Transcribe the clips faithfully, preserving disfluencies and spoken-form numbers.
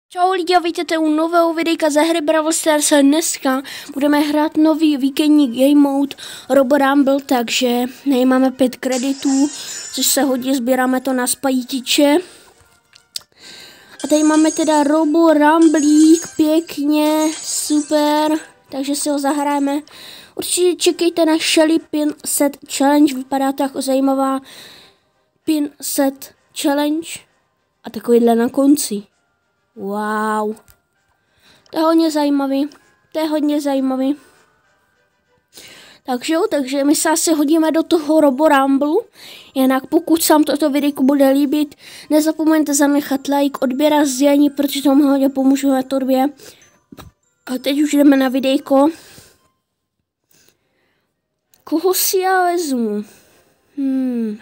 Čau lidi, a vítejte u nového videjka ze hry Brawl Stars. Dneska budeme hrát nový víkendní game mode Robo Rumble, takže nemáme pět kreditů, což se hodí, sbíráme to na spajitiče. A tady máme teda Robo Rumblík, pěkně, super, takže si ho zahrajeme. Určitě čekejte na Shelly Pin Set Challenge, vypadá to jako zajímavá Pin Set Challenge a takovýhle na konci. Wow, to je hodně zajímavý, to je hodně zajímavý. Takže jo, takže my se asi hodíme do toho Robo Rumble. Jinak pokud se vám toto videjko bude líbit, nezapomeňte zanechat like, odběr a sdílení, protože to mi hodně pomůžu na tvorbě. A teď už jdeme na videjko. Koho si já vezmu? Hmm.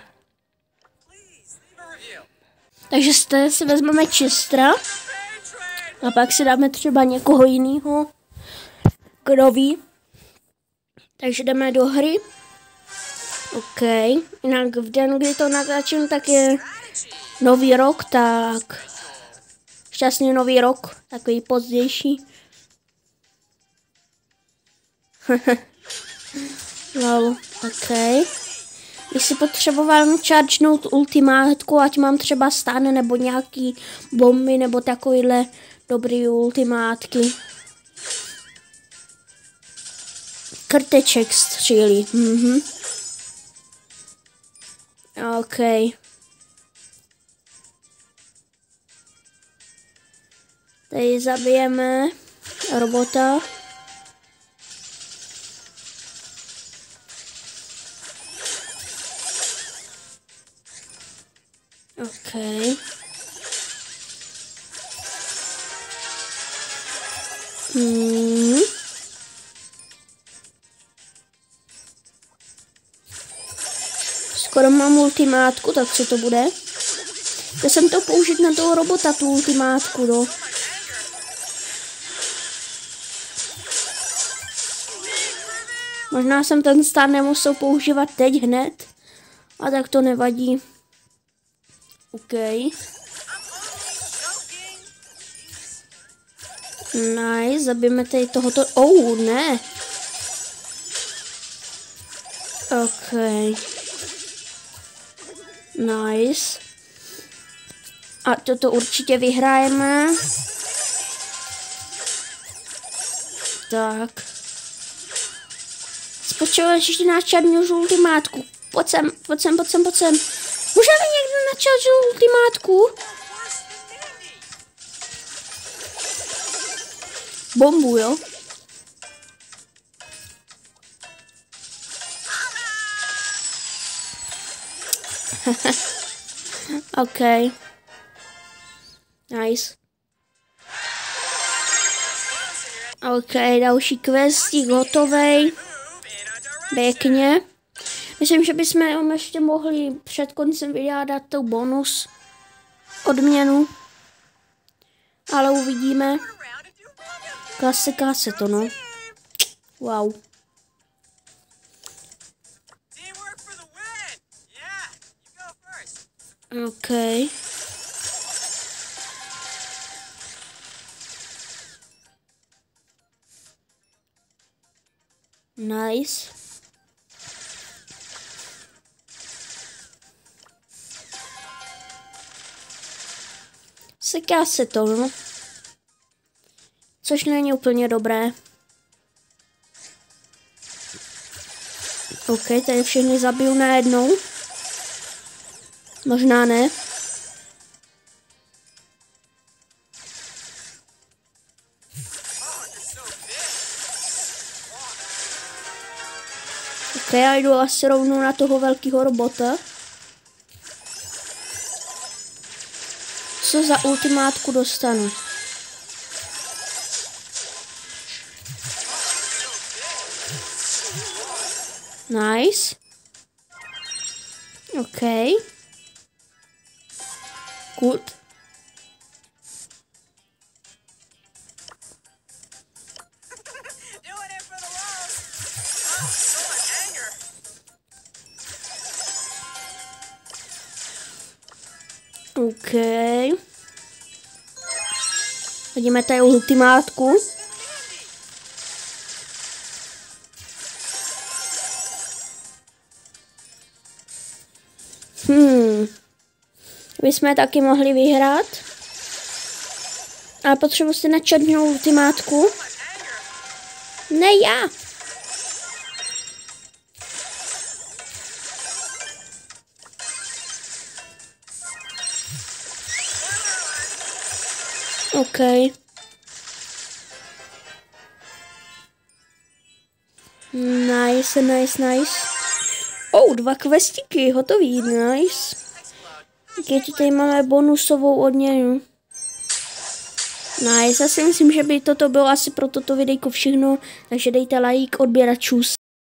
Takže zde si vezmeme Chestera. A pak si dáme třeba někoho jiného, kdo ví. Takže jdeme do hry. OK. Jinak v den, kdy to natáčím, tak je nový rok, tak šťastný nový rok, takový pozdější. Lol, OK. Když si potřeboval chargenout ultimátku, ať mám třeba stán nebo nějaký bomby nebo takovýhle dobrý ultimátky. Krteček střílí. Mhm. OK. Tady zabijeme robota. OK. Hmm. Skoro mám ultimátku, tak co to bude? Chtěl jsem to použít na toho robota, tu ultimátku, no. Možná jsem ten stán nemusel používat teď hned, a tak to nevadí. OK. Nice, zabijeme tady tohoto. Oh, ne. OK. Nice. A toto určitě vyhrajeme. Tak. Spočíváš ještě na černou ultimátku. Pojď sem, pojď sem, pojď sem, pojď sem. Můžeme někdo načaržovat ultimátku? Bombu, jo? OK. Nice. OK, další questík hotovej. Pěkně. Myslím, že bychom ještě mohli před koncem videa dát tou bonus odměnu. Ale uvidíme. Klasika se to, no. Wow. OK. Nice. Seká se to, no. Což není úplně dobré. OK, tady všechny zabiju najednou. Možná ne. OK, já jdu asi rovnou na toho velkého robota. Co za ultimátku dostanu? Nice. OK. Good. OK. Hodíme tady ultimátku. Hmm. Vy jsme taky mohli vyhrát. Ale potřebuji si na černou ultimátku. Ne já. OK. Nice, nice, nice. Oh, dva questíky, hotový, nice. Taky tady máme bonusovou odměnu. Nice, já si myslím, že by toto bylo asi pro toto videjko všechno, takže dejte like, odběr a čus.